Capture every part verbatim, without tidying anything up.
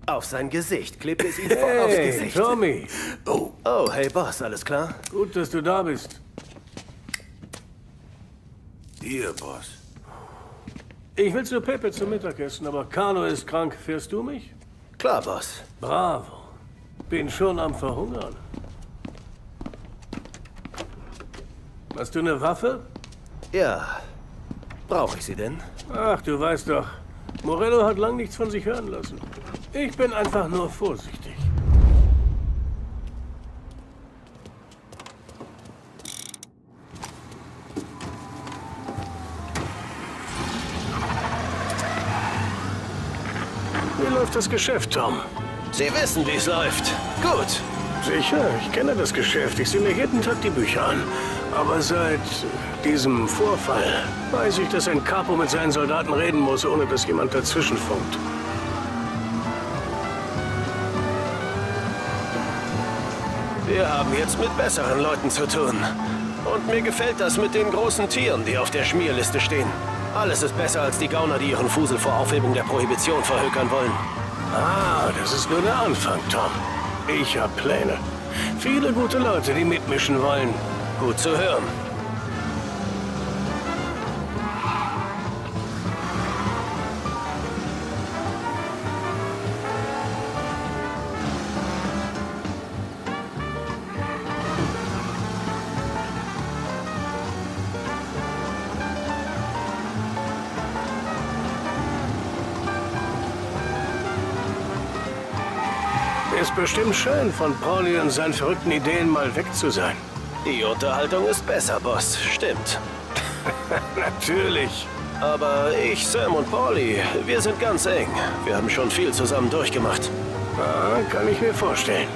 Auf sein Gesicht. Klebte es ihm voll Hey, aufs Gesicht. Tommy. Oh, oh, hey Boss, alles klar? Gut, dass du da bist. Hier, Boss. Ich will zu Pepe zum Mittagessen, aber Carlo ist krank. Fährst du mich? Klar, Boss. Bravo. Bin schon am Verhungern. Hast du eine Waffe? Ja. Brauche ich sie denn? Ach, du weißt doch, Morello hat lang nichts von sich hören lassen. Ich bin einfach nur vorsichtig. Wie läuft das Geschäft, Tom? Sie wissen, wie es läuft. Gut. Sicher, ich kenne das Geschäft. Ich sehe mir jeden Tag die Bücher an. Aber seit diesem Vorfall weiß ich, dass ein Capo mit seinen Soldaten reden muss, ohne dass jemand dazwischenfunkt. Wir haben jetzt mit besseren Leuten zu tun. Und mir gefällt das mit den großen Tieren, die auf der Schmierliste stehen. Alles ist besser als die Gauner, die ihren Fusel vor Aufhebung der Prohibition verhökern wollen. Ah, das ist nur der Anfang, Tom. Ich habe Pläne. Viele gute Leute, die mitmischen wollen. Gut zu hören. Ist bestimmt schön, von Pauli und seinen verrückten Ideen mal weg zu sein. Die Unterhaltung ist besser, Boss. Stimmt. Natürlich. Aber ich, Sam und Pauli, wir sind ganz eng. Wir haben schon viel zusammen durchgemacht. Ah, kann ich mir vorstellen.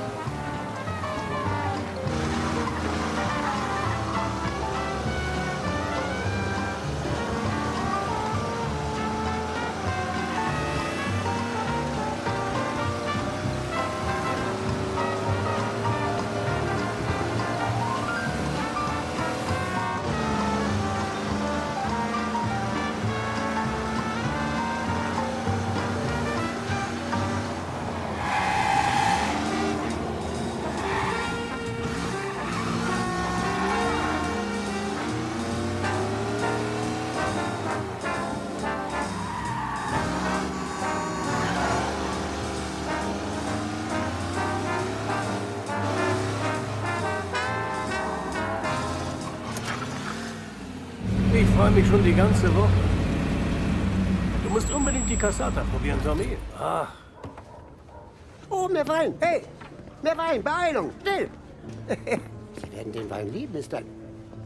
Ich freue mich schon die ganze Woche. Du musst unbedingt die Cassata probieren, Tommy. Ach. Oh, mehr Wein. Hey, mehr Wein. Beeilung. Schnell. Sie werden den Wein lieben, ist ein...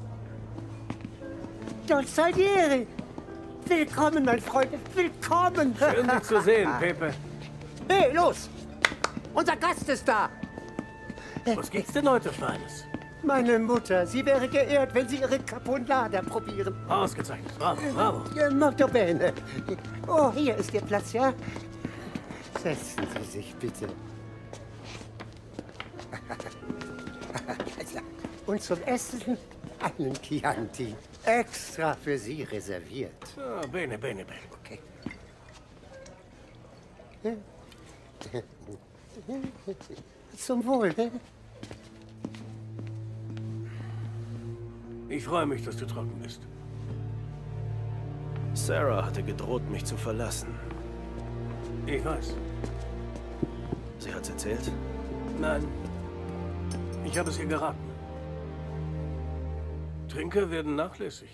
Don Salieri. Willkommen, mein Freund. Willkommen. Schön, dich zu sehen, Pepe. Hey, los. Unser Gast ist da. Was gibt's denn heute Feines? Meine Mutter, sie wäre geehrt, wenn Sie Ihre Caponata probieren. Ausgezeichnet. Bravo, bravo. Ja, molto bene. Oh, hier ist Ihr Platz, ja? Setzen Sie sich bitte. Und zum Essen einen Chianti. Extra für Sie reserviert. Ah, bene, bene, bene. Okay. Zum Wohl, ne? Ich freue mich, dass du trocken bist. Sarah hatte gedroht, mich zu verlassen. Ich weiß. Sie hat's erzählt? Nein. Ich habe es ihr geraten. Trinker werden nachlässig.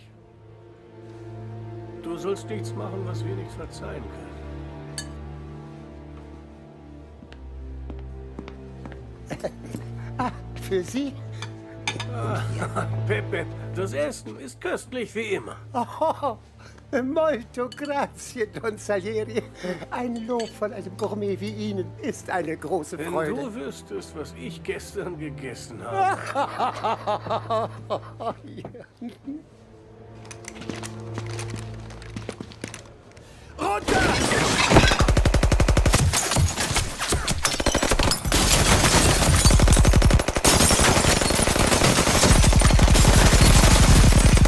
Du sollst nichts machen, was wir nicht verzeihen können. Ah, für Sie? Ah, Pepe, das Essen ist köstlich wie immer. Oh, molto grazie, Don Salieri. Ein Lob von einem Gourmet wie Ihnen ist eine große Wenn Freude. du wüsstest, was ich gestern gegessen habe. Runter!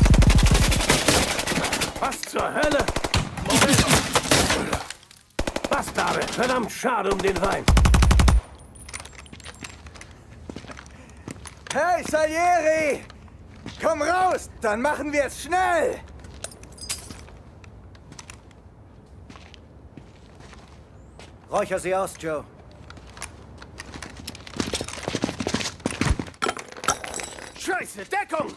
Was zur Hölle? Morello! Bastarde! Verdammt schade um den Wein. Hey, Salieri! Komm raus, dann machen wir es schnell! Räucher sie aus, Joe. Scheiße, Deckung!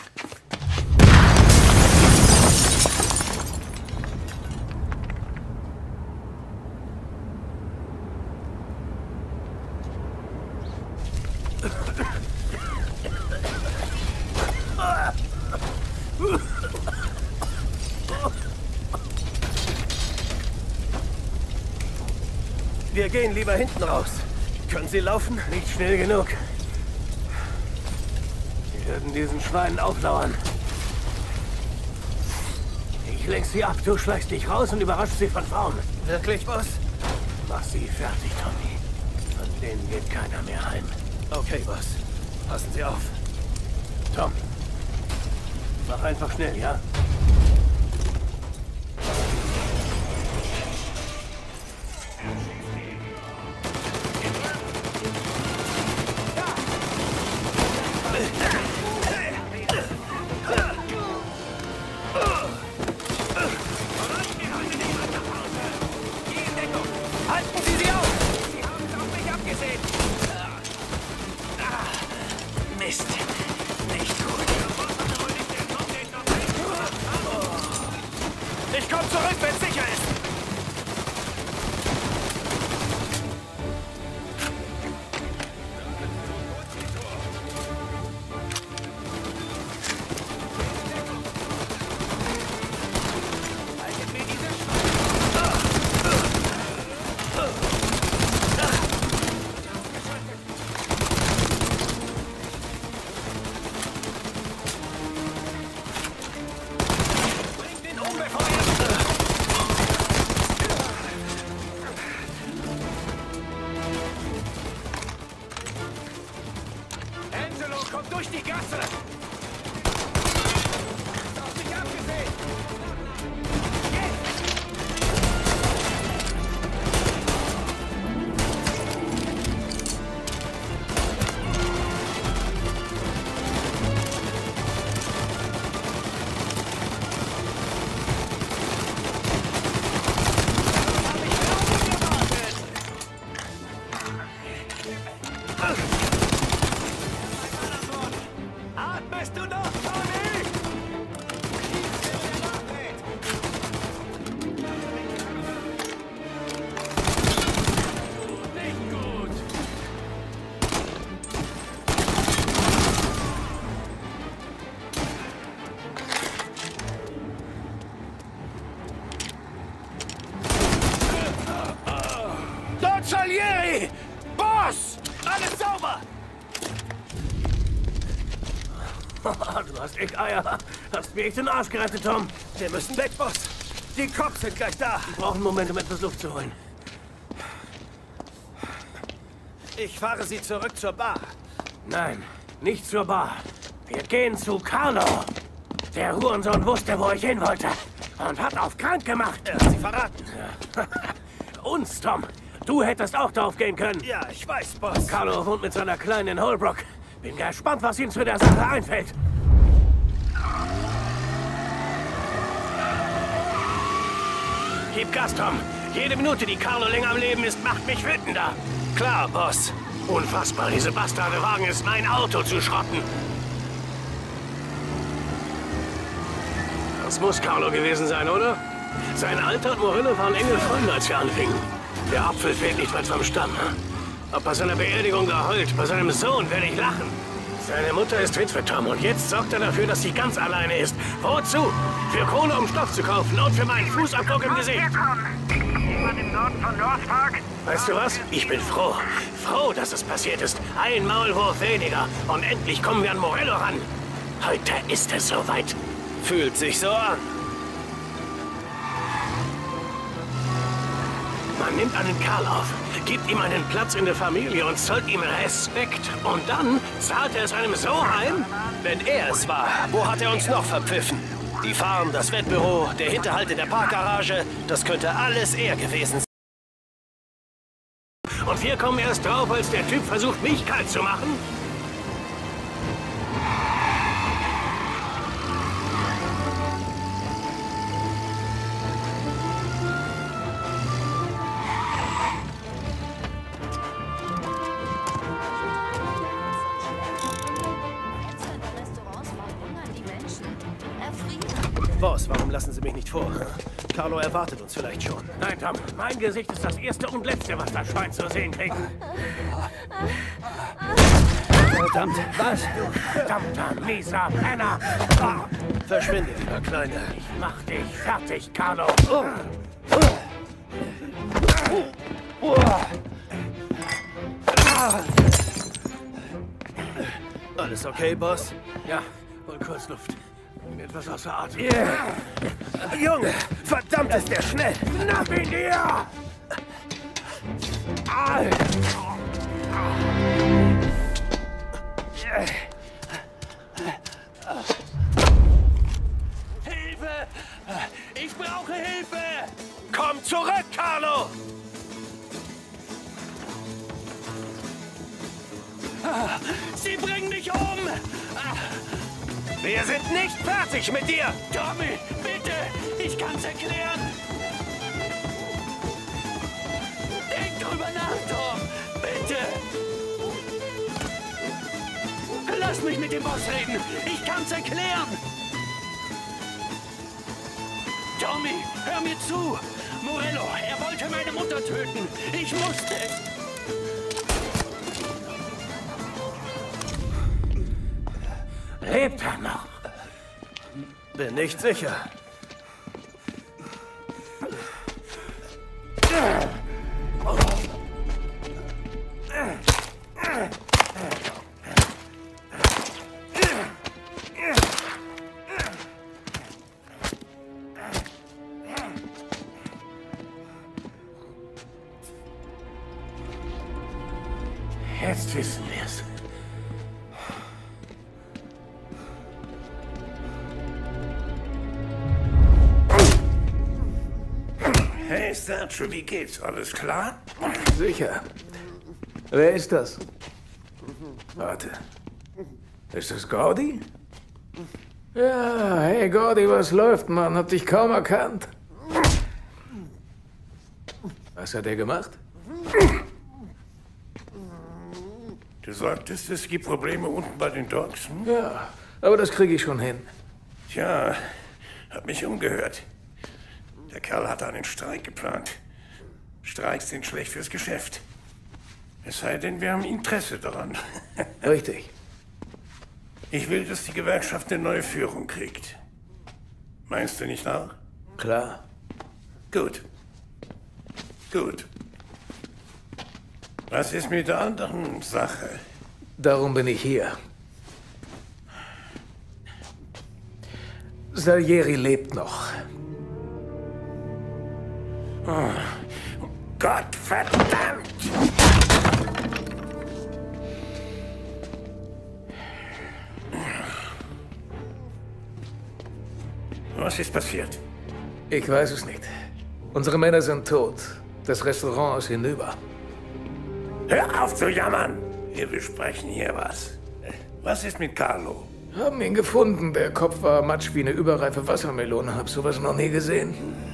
Wir gehen lieber hinten raus. Können Sie laufen? Nicht schnell genug. Wir werden diesen Schweinen auflauern. Ich lenk sie ab, du schleichst dich raus und überraschst sie von vorn. Wirklich, Boss? Mach sie fertig, Tommy. Von denen geht keiner mehr heim. Okay, Boss. Passen Sie auf. Tom, mach einfach schnell, ja? Halten Sie sie auf! Sie haben es auf mich abgesehen! Ah, Mist. Nicht gut. Ich komme zurück, wenn es sicher ist! Kommt durch die Gasse! Ist auf mich abgesehen! Atmest du noch, Tony? Nicht gut. Don Salieri! Boss! Alles sauber! Du hast echt Eier. Hast mir echt den Arsch gerettet, Tom. Wir müssen weg, Boss. Die Cops sind gleich da. Wir brauchen einen Moment, um etwas Luft zu holen. Ich fahre Sie zurück zur Bar. Nein, nicht zur Bar. Wir gehen zu Carlo. Der Hurensohn wusste, wo ich hin wollte. Und hat auf krank gemacht. Er hat Sie verraten. Uns, Tom. Du hättest auch drauf gehen können. Ja, ich weiß, Boss. Carlo wohnt mit seiner Kleinen in Holbrook. Bin gespannt, was ihm zu der Sache einfällt. Gib Gas, Tom. Jede Minute, die Carlo länger am Leben ist, macht mich wütender. Klar, Boss. Unfassbar, diese Bastarde wagen es, mein Auto zu schrotten. Das muss Carlo gewesen sein, oder? Sein Alter und Morello waren enge Freunde, als wir anfingen. Der Apfel fehlt nicht weit vom Stamm. Ob bei seiner Beerdigung geheult, bei seinem Sohn werde ich lachen. Seine Mutter ist Witwe, Tom, und jetzt sorgt er dafür, dass sie ganz alleine ist. Wozu? Für Kohle, um Stoff zu kaufen und für meinen Fußabdruck im Gesicht. Jemand im Norden von North Park? Weißt du was? Ich bin froh. Froh, dass es passiert ist. Ein Maulwurf weniger. Und endlich kommen wir an Morello ran. Heute ist es soweit. Fühlt sich so an. Man nimmt einen Kerl auf, gibt ihm einen Platz in der Familie und zollt ihm Respekt. Und dann zahlt er es einem so heim? Wenn er es war, wo hat er uns noch verpfiffen? Die Farm, das Wettbüro, der Hinterhalt in der Parkgarage, das könnte alles er gewesen sein. Und wir kommen erst drauf, als der Typ versucht, mich kalt zu machen? Boss, warum lassen Sie mich nicht vor? Carlo erwartet uns vielleicht schon. Nein, Tom, mein Gesicht ist das erste und letzte, was das Schwein zu sehen kriegt. Verdammt, was? Du verdammter, mieser Penner! Verschwinde, lieber Kleiner. Ich mach dich fertig, Carlo. Alles okay, Boss? Ja, wohl kurz Luft. Bin etwas außer Atem. Yeah. Junge, verdammt ist der schnell! Schnapp ihn dir! Hilfe! Ich brauche Hilfe! Komm zurück, Carlo! Sie bringen mich um! Wir sind nicht fertig mit dir! Tommy, bitte! Ich kann's erklären! Denk drüber nach, Tom! Bitte! Lass mich mit dem Boss reden! Ich kann's erklären! Tommy, hör mir zu! Morello, er wollte meine Mutter töten! Ich musste! Lebt er noch? Bin nicht sicher. Jetzt wissen wir's. Hey, Sergio, wie geht's? Alles klar? Sicher. Wer ist das? Warte. Ist das Gordy? Ja, hey Gordy, was läuft, Mann? Hab dich kaum erkannt. Was hat er gemacht? Du sagtest, es gibt Probleme unten bei den Docks, hm? Ja, aber das kriege ich schon hin. Tja, hab mich umgehört. Der Kerl hat einen Streik geplant. Streiks sind schlecht fürs Geschäft. Es sei denn, wir haben Interesse daran. Richtig. Ich will, dass die Gewerkschaft eine neue Führung kriegt. Meinst du nicht auch? Klar. Gut. Gut. Was ist mit der anderen Sache? Darum bin ich hier. Salieri lebt noch. Oh, Gott verdammt! Was ist passiert? Ich weiß es nicht. Unsere Männer sind tot. Das Restaurant ist hinüber. Hör auf zu jammern! Wir besprechen hier was. Was ist mit Carlo? Haben ihn gefunden. Der Kopf war matsch wie eine überreife Wassermelone. Hab sowas noch nie gesehen.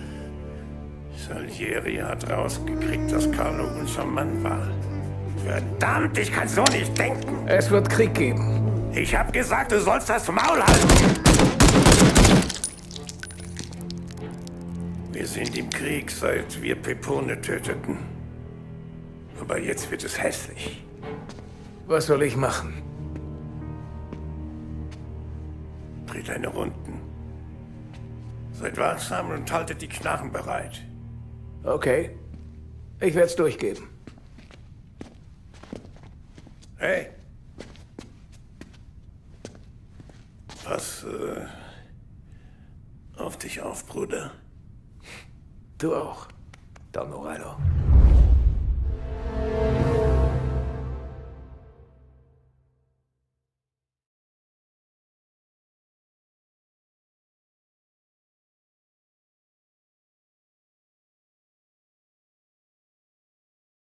Salieri hat rausgekriegt, dass Carlo unser Mann war. Verdammt, ich kann so nicht denken. Es wird Krieg geben. Ich hab gesagt, du sollst das Maul halten. Wir sind im Krieg, seit wir Pepone töteten. Aber jetzt wird es hässlich. Was soll ich machen? Dreht deine Runden. Seid wachsam und haltet die Knarren bereit. Okay. Ich werde es durchgeben. Hey. Pass äh, auf dich auf, Bruder. Du auch, Don Morello.